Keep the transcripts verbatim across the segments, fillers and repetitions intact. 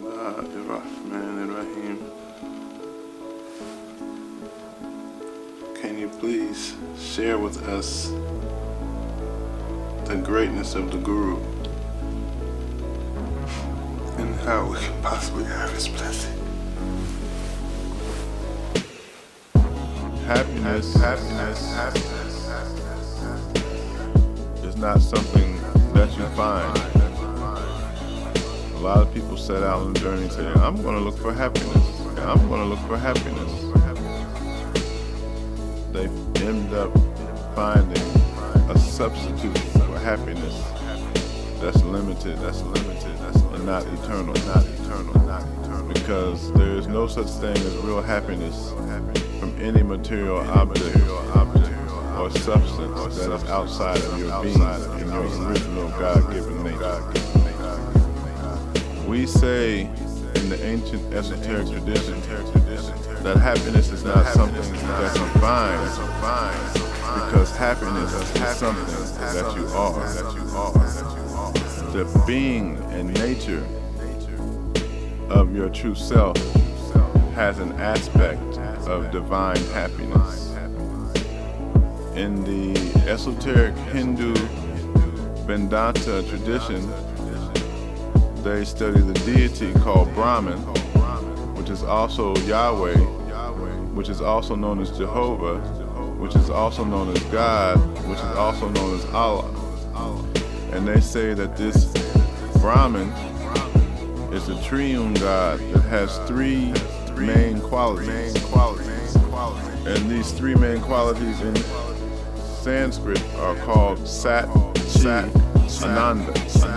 Bismillahirrahmanirrahim. Can you please share with us the greatness of the Guru and how we can possibly have his blessing? Happiness, happiness, happiness is not something that you find. A lot of people set out on a journey and say, I'm going to look for happiness. I'm going to look for happiness. They end up finding a substitute for happiness that's limited, that's limited, that's and not eternal, not eternal, not eternal. Because there is no such thing as real happiness from any material object or substance that is outside of your being in your original God-given nature. We say in the ancient esoteric tradition that happiness is not something that you find, because happiness is something that you are. The being and nature of your true self has an aspect of divine happiness. In the esoteric Hindu Vedanta tradition, they study the deity called Brahman, which is also Yahweh, which is also known as Jehovah, which is also known as God, which is also known as Allah. And they say that this Brahman is a triune God that has three main qualities. And these three main qualities in Sanskrit are called Sat, Chi, Ananda.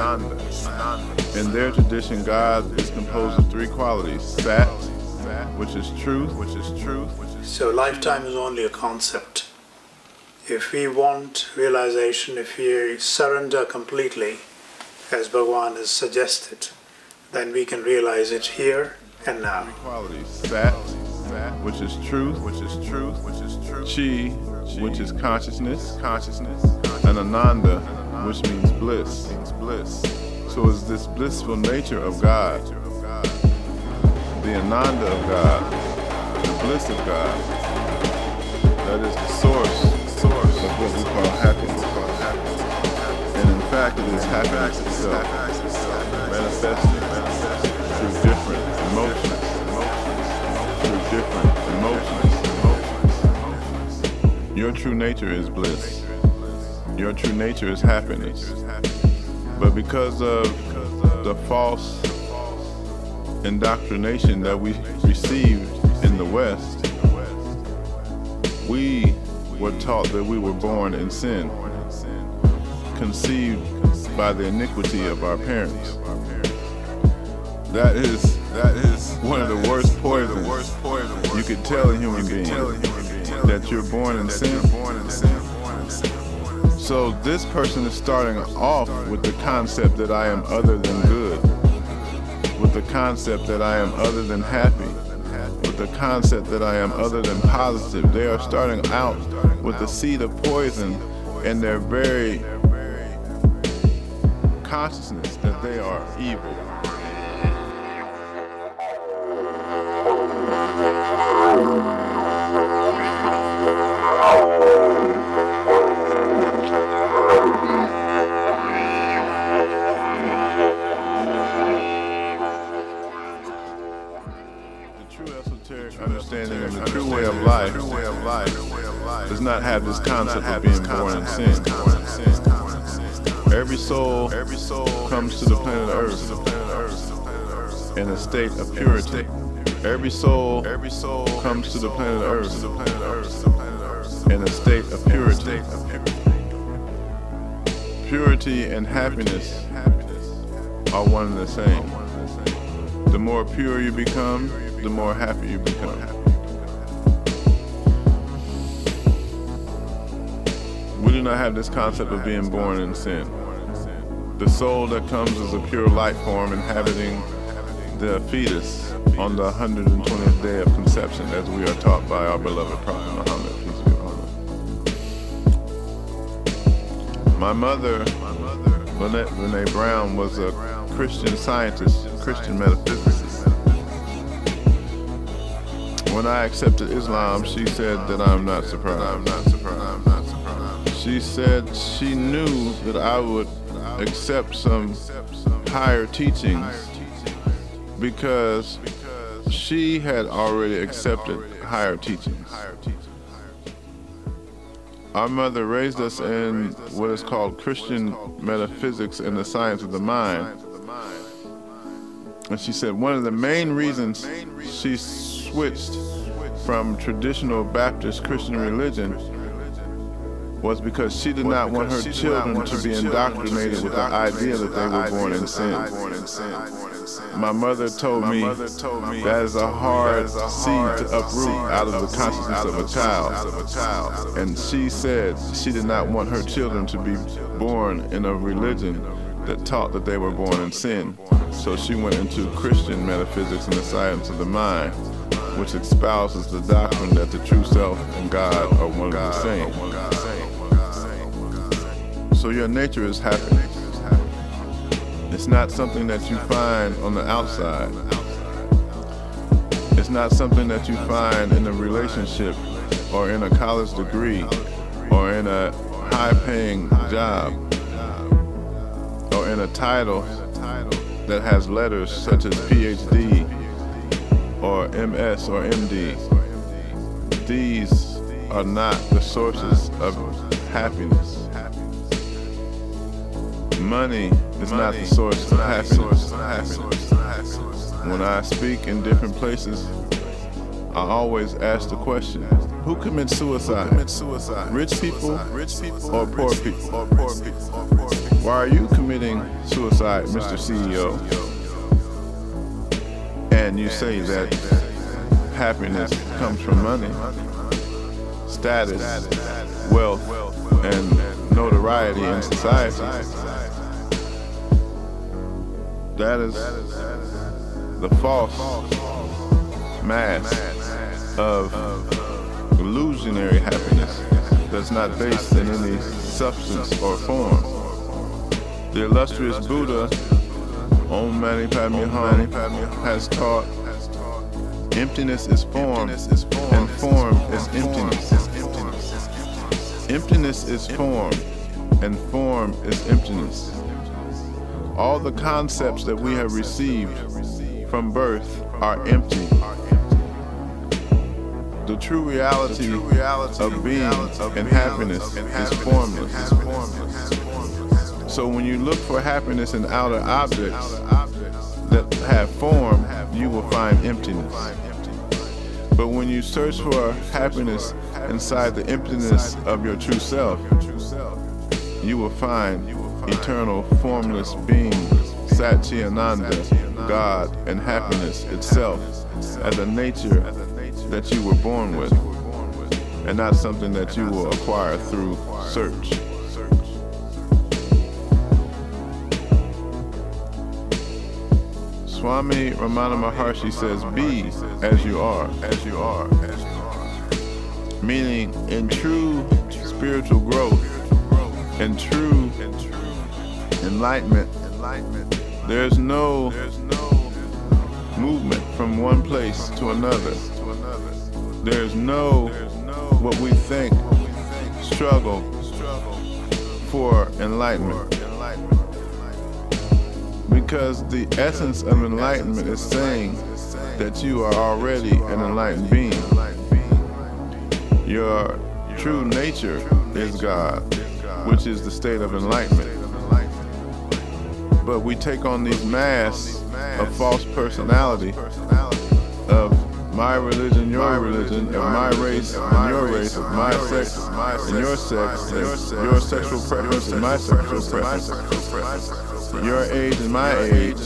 In their tradition, God is composed of three qualities: Sat, which is truth, which is truth. So lifetime is only a concept. If we want realization, if we surrender completely, as Bhagavan has suggested, then we can realize it here and now. Three qualities: Sat, which is truth, which is truth, which is truth. Chi, which is consciousness, consciousness, and Ananda, which means bliss, means bliss. So it's this blissful nature of God, the Ananda of God, the bliss of God, that is the source, source of what we call happiness. And in fact, it is happiness itself, manifested through different emotions, through different emotions. Your true nature is bliss. Your true nature is happiness. But because of the false indoctrination that we received in the West, we were taught that we were born in sin, conceived by the iniquity of our parents. That is, that is one of the worst poisons you could tell a human being, that you're born in sin. So this person is starting off with the concept that I am other than good, with the concept that I am other than happy, with the concept that I am other than positive. They are starting out with the seed of poison in their very consciousness that they are evil. Understanding of the true way of life does not have this concept of being born in sin. Every soul comes to the planet Earth in a state of purity. Every soul comes to the planet Earth in a state of purity. Purity and happiness are one and the same. The more pure you become, the more happy you become. We do not have this concept of being born in sin. The soul that comes is a pure light form inhabiting the fetus on the one hundred twentieth day of conception, as we are taught by our beloved Prophet Muhammad, peace be upon him. My mother, Lynette Renee Brown, was a Christian scientist, Christian metaphysicist. When I accepted Islam, she said that I'm not surprised. I'm not surprised. I'm not surprised. She said she knew that I would accept some higher teachings because she had already accepted higher teachings. Our mother raised us in what is called Christian metaphysics and the science of the mind. And she said one of the main reasons she switched from traditional Baptist Christian religion was because she did not want her children to be indoctrinated with the idea that they were born in sin. My mother told me that is a hard seed to uproot out of the consciousness of a child. And she said she did not want her children to be born in a religion that taught that they were born in sin. So she went into Christian metaphysics and the science of the mind, which espouses the doctrine that the true self and God are one and the same. So your nature is happiness. It's not something that you find on the outside. It's not something that you find in a relationship or in a college degree or in a high-paying job or in a title that has letters such as P H D or M S or M D. These are not the sources of happiness. Money is not the source of happiness. When I speak in different places, I always ask the question, who commits suicide? Rich people or poor people? Why are you committing suicide, Mister C E O? And you say that happiness comes from money, status, wealth, and notoriety in society. That is the false mask of illusionary happiness that's not based in any substance or form. The illustrious Buddha, Om Mani Padme Hum, has taught emptiness is form and form is emptiness. Emptiness is form and form is emptiness. All the concepts that we have received from birth are empty. The true reality of being and happiness is formless. So when you look for happiness in outer objects that have form, you will find emptiness. But when you search for happiness inside the emptiness of your true self, you will find eternal, formless being, Satchitananda, God, and happiness itself as a nature that you were born with, and not something that you will acquire through search. Swami Ramana Maharshi says, be as you are, as you are, as you are. Meaning, in true spiritual growth, in true enlightenment, there's no movement from one place to another. There's no, what we think, struggle for enlightenment. Because the essence of enlightenment is saying that you are already an enlightened being. Your true nature is God, which is the state of enlightenment. But we take on these masks of false personality, of my religion, your religion, of my race and your race, of my sex and your sex, and your sexual preference and my sexual preference, your age and my age,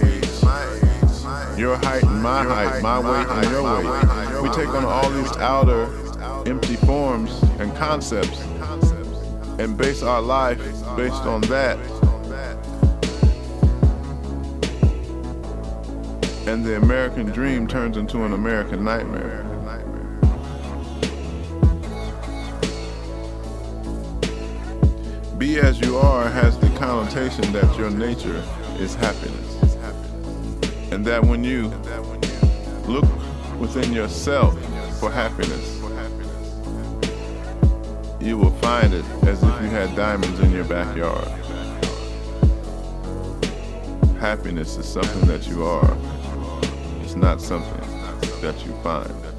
your height and my height, my weight and your weight. We take on all these outer empty forms and concepts and base our life based on that. And the American dream turns into an American nightmare. Be as you are has the connotation that your nature is happiness. And that when you look within yourself for happiness, you will find it as if you had diamonds in your backyard. Happiness is something that you are. It's not something that you find.